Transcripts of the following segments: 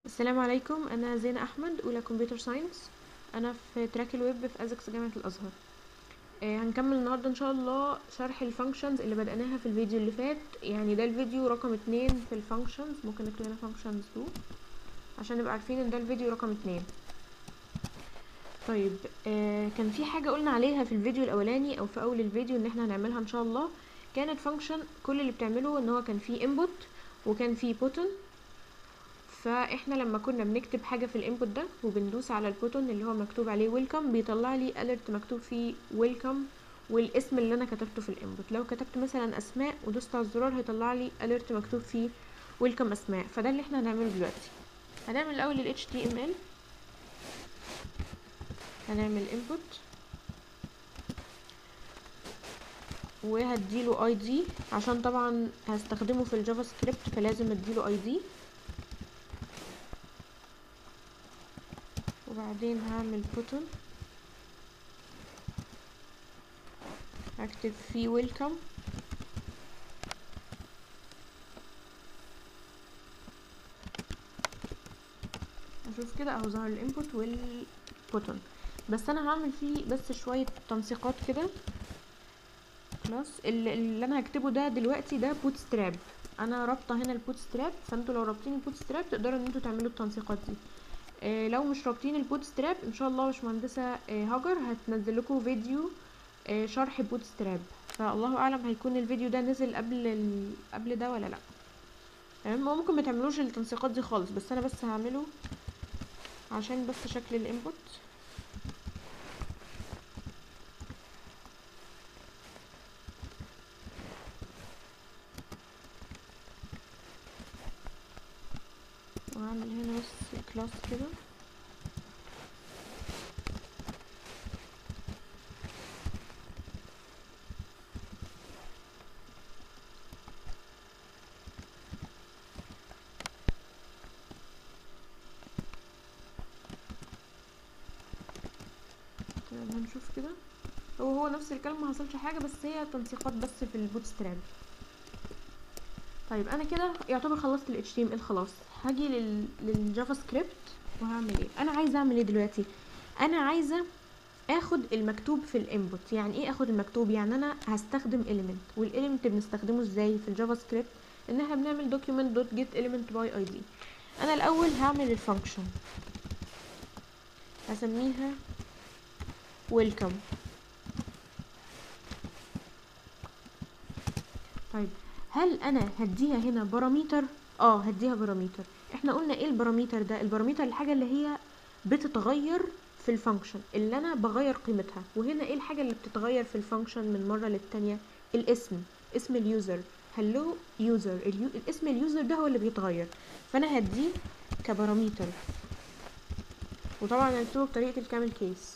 السلام عليكم. انا زينة احمد، اولى كمبيوتر ساينس. انا في تراك الويب في ازكس جامعة الازهر. هنكمل النهاردة ان شاء الله شرح الفانكشنز اللي بدأناها في الفيديو اللي فات. يعني ده الفيديو رقم 2 في الفانكشنز. ممكن نكتب هنا فانكشنز 2 عشان نبقى عارفين ان ده الفيديو رقم 2. طيب، كان في حاجة قلنا عليها في الفيديو الاولاني او في اول الفيديو ان احنا هنعملها ان شاء الله. كانت فانكشن كل اللي بتعمله ان هو كان فيه input وكان فيه button. فاحنا لما كنا بنكتب حاجه في الانبوت ده وبندوس على البوتون اللي هو مكتوب عليه ويلكم، بيطلع لي اليرت مكتوب فيه ويلكم والاسم اللي انا كتبته في الانبوت. لو كتبت مثلا اسماء ودوست على الزرار هيطلع لي اليرت مكتوب فيه ويلكم اسماء. فده اللي احنا هنعمله دلوقتي. هنعمل الاول ال HTML. هنعمل input وهديله ID عشان طبعا هستخدمه في الجافا سكريبت، فلازم اديله ID. وبعدين هعمل button هكتب فيه ويلكم. اشوف كده اهو ظهر الانبوت والبوتون، بس انا هعمل فيه بس شويه تنسيقات كده. خلاص، اللي انا هكتبه ده دلوقتي ده بوتستراب. انا رابطه هنا البوتستراب، فانتوا لو رابطين البوتستراب تقدروا ان انتوا تعملوا التنسيقات دي. لو مش رابطين البوتستراب ان شاء الله باشمهندسه هاجر هتنزل لكم فيديو شرح بوتستراب، فالله اعلم هيكون الفيديو ده نزل قبل ده ولا لا. تمام، ممكن ما تعملوش التنسيقات دي خالص، بس انا بس هعمله عشان بس شكل الانبوت. وهعمل هنا بس كلاس كده. تمام، هنشوف كده. هو نفس الكلام، ما حصلش حاجه، بس هي تنسيقات بس في البوتستراب. طيب انا كده يعتبر خلصت ال HTML. خلاص هاجي للجافا سكريبت وهعمل ايه. انا عايزه اعمل ايه دلوقتي؟ انا عايزه اخد المكتوب في الانبوت. يعني ايه اخد المكتوب؟ يعني انا هستخدم element، والelement بنستخدمه ازاي في الجافا سكريبت؟ ان احنا بنعمل document.getElementById. انا الاول هعمل الفانكشن هسميها welcome. طيب، هل انا هديها هنا باراميتر؟ هديها باراميتر. احنا قلنا ايه الباراميتر ده؟ الباراميتر الحاجه اللي هي بتتغير في الفانكشن اللي انا بغير قيمتها. وهنا ايه الحاجه اللي بتتغير في الفانكشن من مره للتانيه؟ الاسم، اسم اليوزر. هلو يوزر، اسم اليوزر ده هو اللي بيتغير، فانا هديه كباراميتر. وطبعا هنكتبه بطريقه الكامل كيس.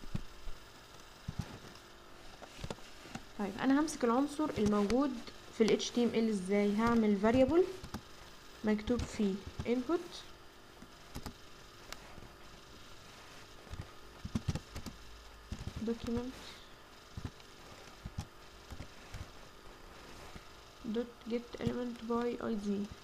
طيب انا همسك العنصر الموجود في ال HTML ازاي؟ هعمل variable مكتوب فيه input document dot get element by id.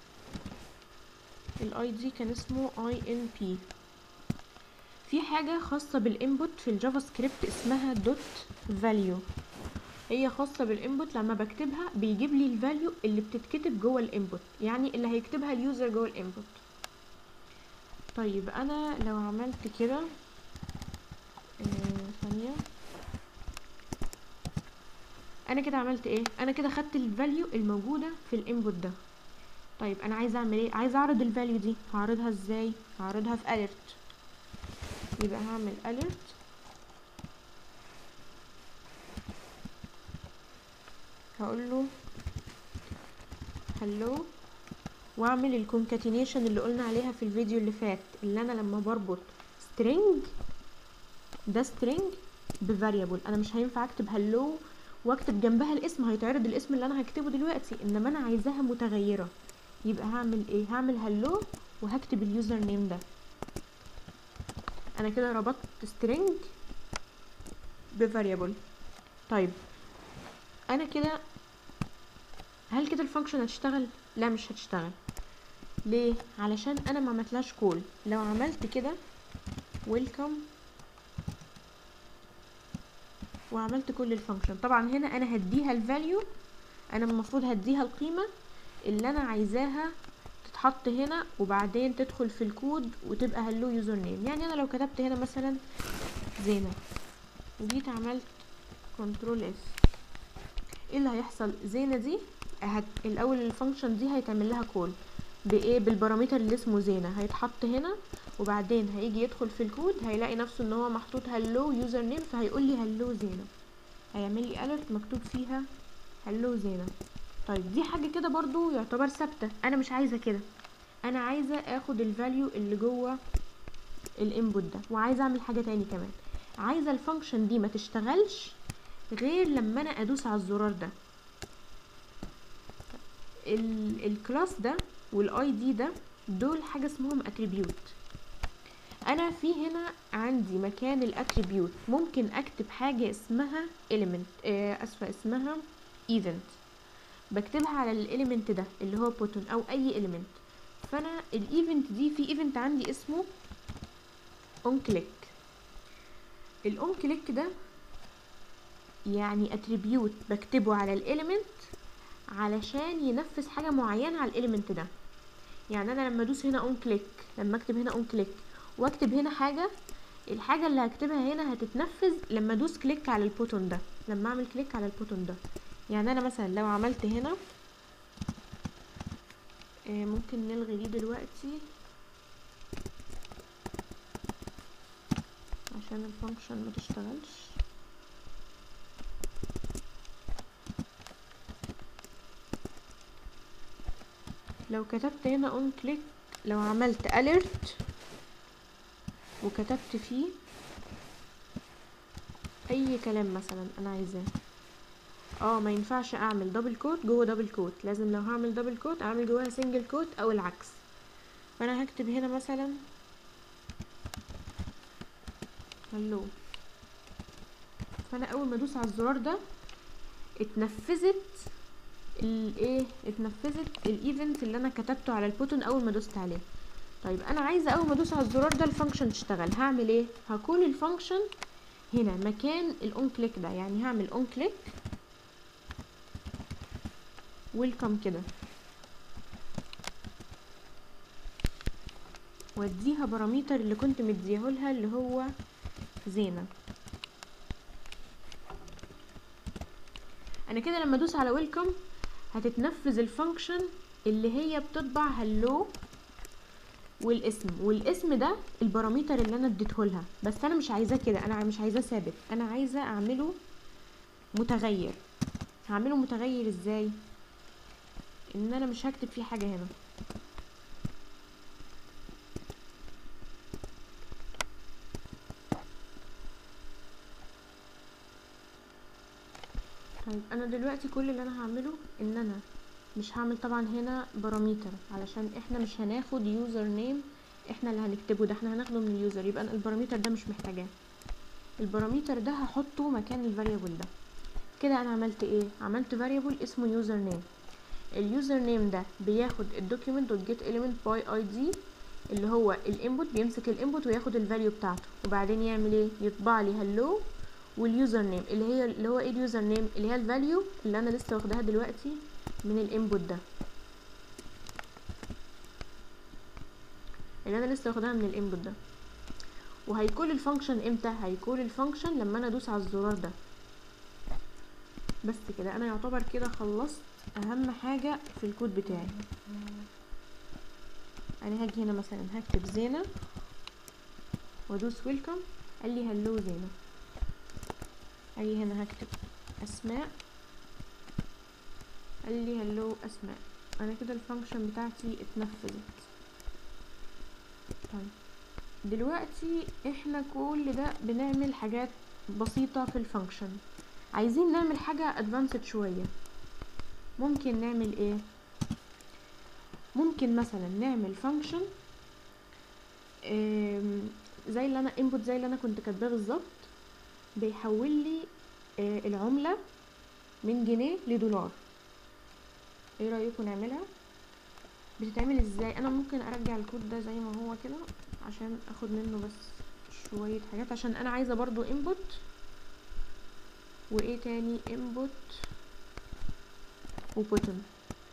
الاي دي كان اسمه inp. في حاجة خاصة بالانبوت في الجافا سكريبت اسمها dot value. هي خاصة بالانبوت، لما بكتبها بيجيب لي الفاليو اللي بتتكتب جوه الانبوت، يعني اللي هيكتبها اليوزر جوه الانبوت. طيب انا لو عملت كده ثانية، انا كده عملت ايه؟ انا كده خدت الفاليو الموجودة في الانبوت ده. طيب انا عايزه اعمل ايه؟ عايزه اعرض الفاليو دي. هعرضها ازاي؟ هعرضها في alert. يبقى هعمل alert هقول له hello، واعمل الكونكاتينيشن اللي قلنا عليها في الفيديو اللي فات، اللي انا لما بربط string ده string بفاريبل، انا مش هينفع اكتب hello واكتب جنبها الاسم، هيتعرض الاسم اللي انا هكتبه دلوقتي، انما انا عايزاها متغيره. يبقى هعمل ايه؟ هعمل hello وهكتب اليوزر نيم ده. انا كده ربطت string بفاريبل. طيب انا كده، هل كده الفانكشن هتشتغل؟ لا مش هتشتغل. ليه؟ علشان انا ما عملتلاش كول. لو عملت كده ويلكم وعملت كل الفانكشن، طبعا هنا انا هديها الفاليو، انا المفروض هديها القيمه اللي انا عايزاها تتحط هنا، وبعدين تدخل في الكود وتبقى هلو يوزر نيم. يعني انا لو كتبت هنا مثلا زينة وجيت عملت كنترول اس، ايه اللي هيحصل؟ زينة دي الاول الفانكشن دي هيتعمل لها كول بايه؟ بالبارامتر اللي اسمه زينة، هيتحط هنا وبعدين هيجي يدخل في الكود هيلاقي نفسه ان هو محطوط هلو يوزر نيم، فهيقول لي هلو زينة، هيعمل لي اليرت مكتوب فيها هلو زينة. طيب دي حاجة كده برضو يعتبر ثابتة، انا مش عايزة كده، انا عايزة اخد الفاليو اللي جوه الانبوت ده، وعايزة اعمل حاجة تاني كمان، عايزة الفانكشن دي ما تشتغلش غير لما انا ادوس على الزرار ده. الكلاس ده والاي دي ده دول حاجة اسمهم اتريبيوت. انا في هنا عندي مكان الاتريبيوت ممكن اكتب حاجة اسمها element، اسفة اسمها event، بكتبها على الاليمنت ده اللي هو بوتون او اي element. فانا الايفنت دي في ايفنت عندي اسمه اون كليك. الاون كليك ده يعني اتريبيوت بكتبه على الاليمنت علشان ينفذ حاجه معينه على الاليمنت ده. يعني انا لما ادوس هنا اون كليك، لما اكتب هنا اون كليك واكتب هنا حاجه، الحاجه اللي هكتبها هنا هتتنفذ لما ادوس كليك على البوتون ده، لما اعمل كليك على البوتون ده. يعني انا مثلا لو عملت هنا ممكن نلغي دي دلوقتي عشان الفانكشن ما تشتغلش. لو كتبت هنا اون كليك، لو عملت alert وكتبت فيه اي كلام مثلا انا عايزاه، ما ينفعش اعمل دبل كوت جوه دبل كوت، لازم لو هعمل دبل كوت اعمل جواها سنجل كوت او العكس. فانا هكتب هنا مثلا هلو، فانا اول ما ادوس على الزرار ده اتنفذت اتنفذت الايفنت اللي انا كتبته على البوتون اول ما دوست عليه. طيب انا عايزه اول ما ادوس على الزرار ده الفانكشن تشتغل، هعمل ايه؟ هكون الفانكشن هنا مكان الاون كليك ده، يعني هعمل اون كليك ويلكم كده واديها بارامتر اللي كنت مديهولها اللي هو زينة. انا كده لما ادوس على ويلكم هتتنفذ الفانكشن اللي هي بتطبع هلو والاسم ده البارامتر اللي انا اديتهولها، بس انا مش عايزاه كده، انا مش عايزاه ثابت، انا عايزه اعمله متغير. هعمله متغير ازاي؟ ان انا مش هكتب فيه حاجه هنا، طيب انا دلوقتي كل اللي انا هعمله ان انا مش هعمل طبعا هنا بارامتر علشان احنا مش هناخد يوزر نيم احنا اللي هنكتبه، ده احنا هناخده من اليوزر، يبقى أنا البارامتر ده مش محتاجاه. البارامتر ده هحطه مكان الفاريبل ده. كده انا عملت ايه؟ عملت فاريبل اسمه يوزر نيم. اليوزر نيم ده بياخد الدوكيمنت دوت جيت اليمنت باي اي دي اللي هو الانبوت، بيمسك الانبوت وياخد الفاليو بتاعته وبعدين يعمل ايه؟ يطبع لي هلو واليوزر نيم اللي هو ايه اليوزر نيم؟ اللي هي الفاليو اللي انا لسه واخداها دلوقتي من الانبوت ده، اللي انا لسه واخداها من الانبوت ده. وهيكون الفانكشن امتى؟ هيكون الفانكشن لما انا ادوس على الزرار ده. بس كده انا يعتبر كده خلصت اهم حاجه في الكود بتاعي. انا هاجي هنا مثلا هكتب زينة وادوس ويلكم، قال لي هلو زينة. اجي هنا هكتب اسماء، قال لي هلو اسماء. انا كده الفانكشن بتاعتي اتنفذت. طيب دلوقتي احنا كل ده بنعمل حاجات بسيطة في الفانكشن، عايزين نعمل حاجة ادفانسد شوية. ممكن نعمل ايه؟ ممكن مثلا نعمل فانكشن زي اللي انا input زي اللي انا كنت كاتباه بالظبط، بيحول لي العملة من جنيه لدولار. ايه رأيكم نعملها؟ بتتعمل ازاي. انا ممكن ارجع الكود ده زي ما هو كده عشان اخد منه بس شوية حاجات، عشان انا عايزة برضو input وايه تاني input وبوتن.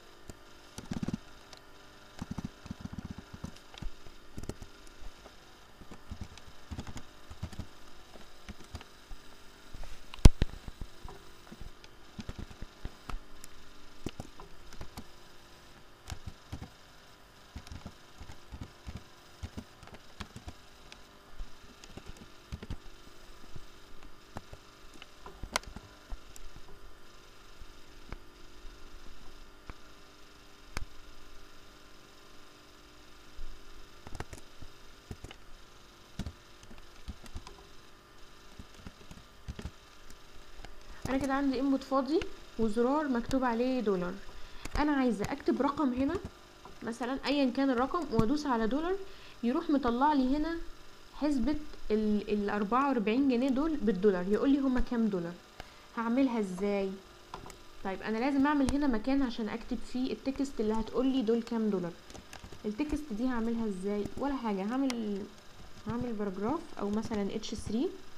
انا كده عندي input فاضي وزرار مكتوب عليه دولار. انا عايزة اكتب رقم هنا مثلا ايا كان الرقم وادوس على دولار، يروح مطلع لي هنا حسبة ال 44 جنيه دول بالدولار، يقول لي هما كام دولار. هعملها ازاي؟ طيب انا لازم اعمل هنا مكان عشان اكتب فيه التكست اللي هتقول لي دول كام دولار. التكست دي هعملها ازاي؟ ولا حاجة، هعمل باراجراف او مثلا h3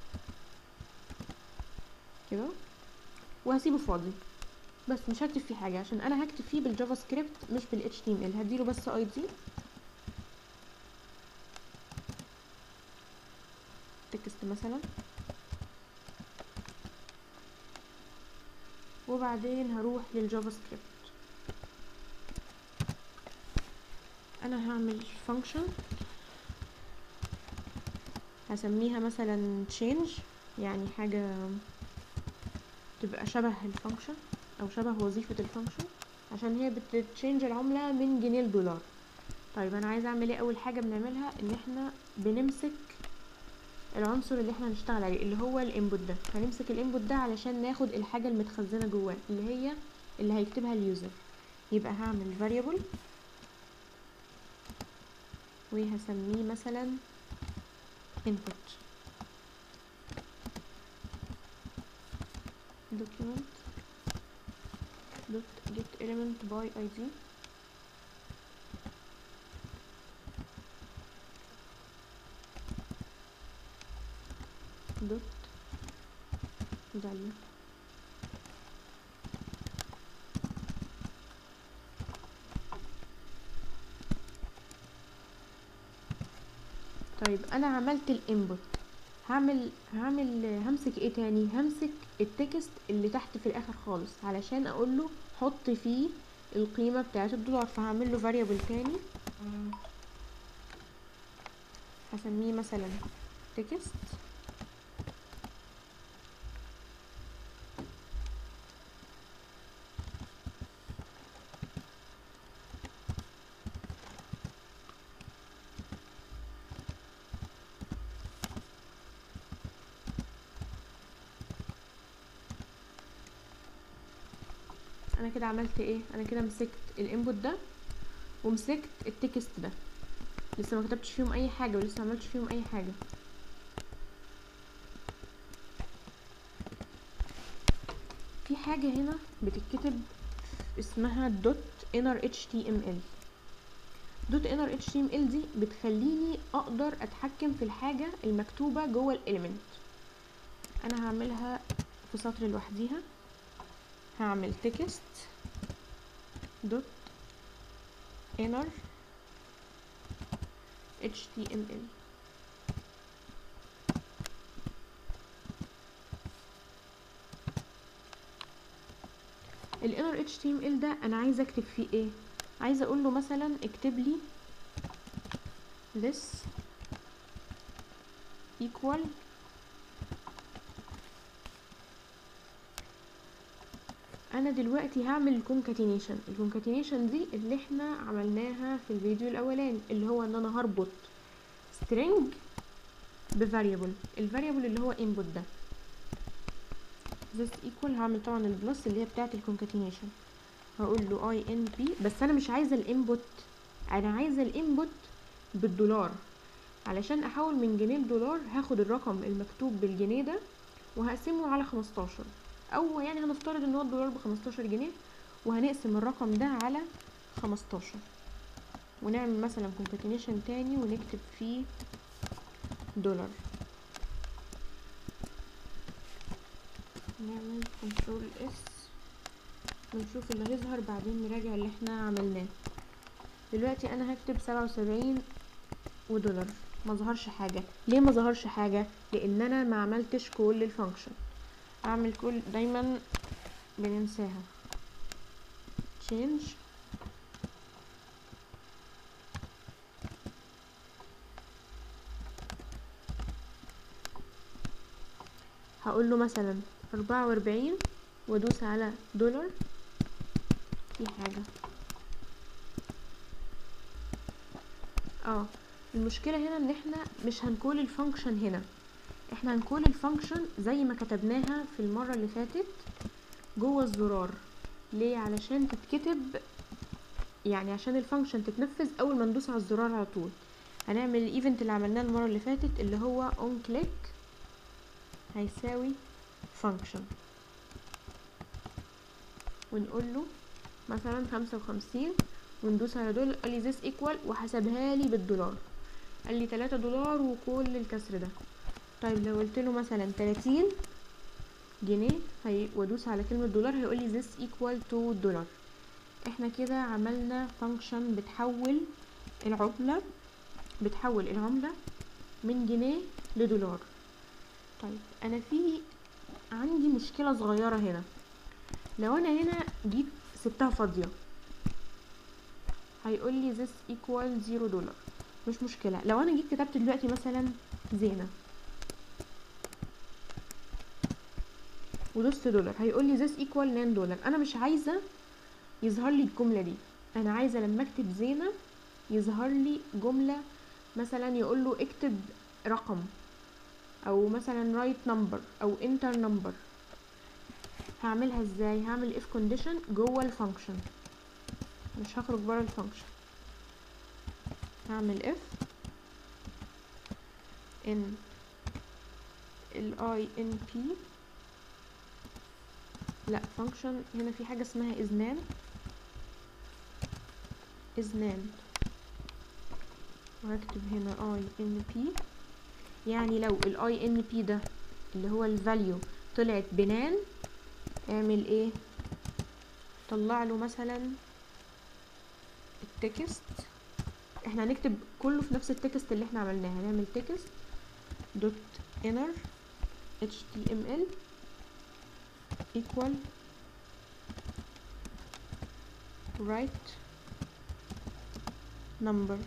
كده وهسيبه فاضي، بس مش هكتب فيه حاجة عشان انا هكتب فيه بالجافا سكريبت مش بال HTML. هديله بس ID تكست مثلا، وبعدين هروح للجافا سكريبت. انا هعمل فانكشن هسميها مثلا change، يعني حاجة تبقى شبه الفانكشن او شبه وظيفة الفانكشن، عشان هي بتتشينج العملة من جنيه لدولار. طيب انا عايزة اعمل ايه؟ اول حاجة بنعملها ان احنا بنمسك العنصر اللي احنا هنشتغل عليه اللي هو الانبوت ده. هنمسك الانبوت ده علشان ناخد الحاجة المتخزنة جواه اللي هي اللي هيكتبها اليوزر. يبقى هعمل variable وهسميه مثلا input document get element by id dot value. طيب انا عملت الانبوت، همسك ايه تاني؟ همسك التكست اللي تحت في الاخر خالص علشان اقول له حط فيه القيمة بتاعت الدولار. فهعمل له variable تاني هسميه مثلا text. انا كده عملت ايه؟ انا كده مسكت الانبوت ده ومسكت التكست ده، لسه ما كتبتش فيهم اي حاجة ولسه ما عملتش فيهم اي حاجة. في حاجة هنا بتتكتب اسمها .inner.html. .inner.html دي بتخليني اقدر اتحكم في الحاجة المكتوبة جوه الاليمنت. انا هعملها في سطر لوحديها، هعمل text .inner html. ال inner html ده انا عايزه اكتب فيه ايه؟ عايزه اقول له مثلا اكتب لي this equal انا دلوقتي هعمل الكونكاتينيشن دي اللي احنا عملناها في الفيديو الاولاني، اللي هو ان انا هربط string بفاريبل. الفاريبل اللي هو input ده this equal، هعمل طبعا البلس اللي هي بتاعه الكونكاتينيشن، هقول له inp. بس انا مش عايزه الانبوت، انا عايزه الانبوت بالدولار. علشان احول من جنيه لدولار هاخد الرقم المكتوب بالجنيه ده وهقسمه على 15، او يعني هنفترض ان هو الدولار ب15 جنيه وهنقسم الرقم ده على 15. ونعمل مثلا concatenation تاني ونكتب فيه دولار. نعمل كنترول اس ونشوف اللي هيظهر، بعدين نراجع اللي احنا عملناه. دلوقتي انا هكتب 77 ودولار، ما ظهرش حاجه. ليه ما ظهرش حاجه؟ لان انا ما عملتش كل الفانكشن. اعمل كل دايما بننساها change هقول له مثلا 44 وادوس على دولار. في حاجه المشكله هنا ان احنا مش هنكول الفانكشن هنا، احنا هنكول الفانكشن زي ما كتبناها في المره اللي فاتت جوه الزرار. ليه؟ علشان تتكتب، يعني عشان الفانكشن تتنفذ اول ما ندوس على الزرار على طول. هنعمل الايفنت اللي عملناه المره اللي فاتت اللي هو on click هيساوي function، ونقول له مثلا 55 وندوس على دول. قال لي this equal وحسبها لي بالدولار، قال لي 3 دولار وكل الكسر ده. طيب لو قلت له مثلا 30 جنيه وادوس على كلمه دولار هيقول لي this equal to دولار. احنا كده عملنا فانكشن بتحول العمله من جنيه لدولار. طيب انا عندي مشكله صغيره هنا. لو انا هنا جيت سبتها فاضيه هيقول لي this equal 0 دولار، مش مشكله. لو انا جيت كتبت دلوقتي مثلا زينه ودوست دولار هيقول لي this equal 9 دولار. انا مش عايزه يظهر لي الجمله دي، انا عايزه لما اكتب زينه يظهر لي جمله، مثلا يقول له اكتب رقم، او مثلا write number او enter number. هعملها ازاي؟ هعمل if condition جوه الفانكشن، مش هخرج بره الفانكشن. هعمل if in inp لا فانكشن هنا في حاجه اسمها اذنان وهكتب هنا inp، يعني لو inp ده اللي هو الفاليو طلعت بنان اعمل ايه؟ طلع له مثلا التكست. احنا هنكتب كله في نفس التكست اللي احنا عملناه. هنعمل تكست دوت inner html equal write number،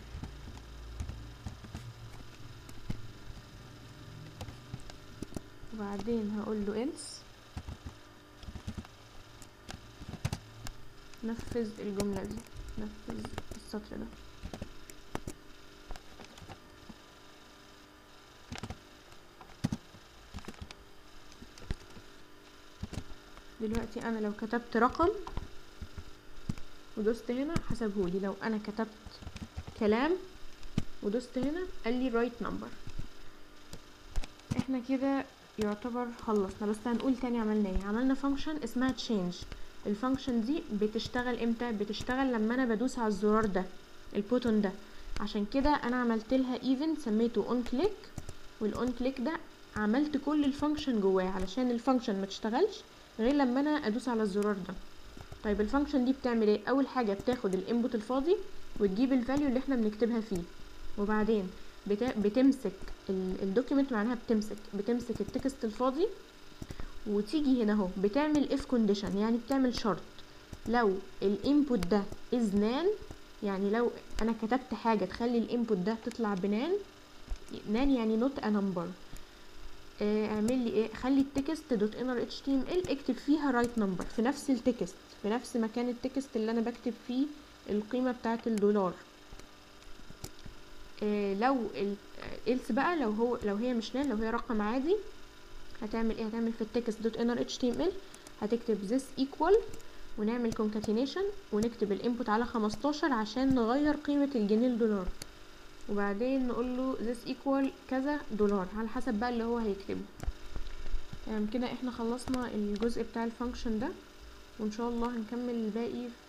وبعدين هقول له else نفذ الجملة دي، نفذ السطر ده. دلوقتي انا لو كتبت رقم ودوست هنا حسبهولي، لو انا كتبت كلام ودوست هنا قال لي write number. احنا كده يعتبر خلصنا، بس هنقول تاني عملنا ايه. عملنا فانكشن اسمها change. الفانكشن دي بتشتغل امتى؟ بتشتغل لما انا بدوس على الزرار ده البوتون ده. عشان كده انا عملت لها event سميته on click، والon click ده عملت كل الفانكشن جواه علشان الفانكشن ما تشتغلش غير لما انا ادوس على الزرار ده. طيب الفانكشن دي بتعمل ايه؟ اول حاجه بتاخد الانبوت الفاضي وتجيب الفاليو اللي احنا بنكتبها فيه، وبعدين بتمسك الدوكيمنت، معناها بتمسك التكست الفاضي وتيجي هنا اهو بتعمل if condition، يعني بتعمل شرط. لو الانبوت ده is none، يعني لو انا كتبت حاجه تخلي الانبوت ده تطلع بنان، نان يعني not a number، اعمل لي ايه؟ خلي التكست دوت انر html اكتب فيها write number في نفس التكست، في نفس مكان التكست اللي انا بكتب فيه القيمه بتاعه الدولار. لو else بقى لو هي مش نان، لو هي رقم عادي هتعمل ايه؟ هتعمل في التكست دوت انر html هتكتب this equal ونعمل concatenation ونكتب الانبوت على 15 عشان نغير قيمه الجنيه لدولار، وبعدين نقول له this equal كذا دولار على حسب بقى اللي هو هيكتبه. كده احنا خلصنا الجزء بتاع الفانكشن ده، وان شاء الله هنكمل الباقي